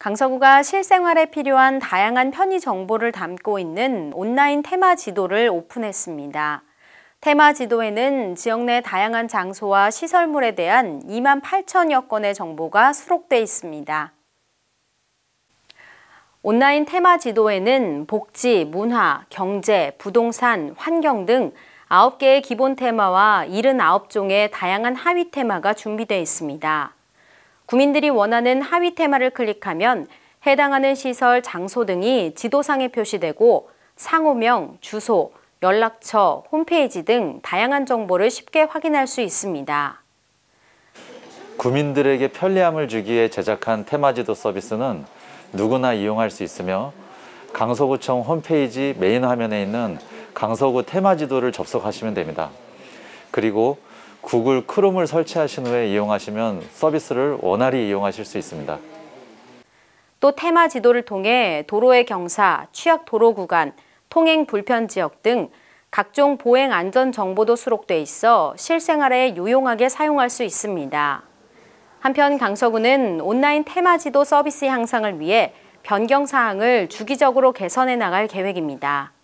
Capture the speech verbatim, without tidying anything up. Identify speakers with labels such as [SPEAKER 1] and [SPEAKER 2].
[SPEAKER 1] 강서구가 실생활에 필요한 다양한 편의 정보를 담고 있는 온라인 테마 지도를 오픈했습니다. 테마 지도에는 지역 내 다양한 장소와 시설물에 대한 이만 팔천여 건의 정보가 수록돼 있습니다. 온라인 테마 지도에는 복지, 문화, 경제, 부동산, 환경 등 아홉 개의 기본 테마와 칠십구 종의 다양한 하위 테마가 준비되어 있습니다. 구민들이 원하는 하위 테마를 클릭하면 해당하는 시설, 장소 등이 지도상에 표시되고 상호명, 주소, 연락처, 홈페이지 등 다양한 정보를 쉽게 확인할 수 있습니다.
[SPEAKER 2] 구민들에게 편리함을 주기 위해 제작한 테마지도 서비스는 누구나 이용할 수 있으며 강서구청 홈페이지 메인 화면에 있는 강서구 테마지도를 접속하시면 됩니다. 그리고 구글 크롬을 설치하신 후에 이용하시면 서비스를 원활히 이용하실 수 있습니다.
[SPEAKER 1] 또 테마 지도를 통해 도로의 경사, 취약 도로 구간, 통행 불편 지역 등 각종 보행 안전 정보도 수록돼 있어 실생활에 유용하게 사용할 수 있습니다. 한편 강서구는 온라인 테마 지도 서비스 향상을 위해 변경 사항을 주기적으로 개선해 나갈 계획입니다.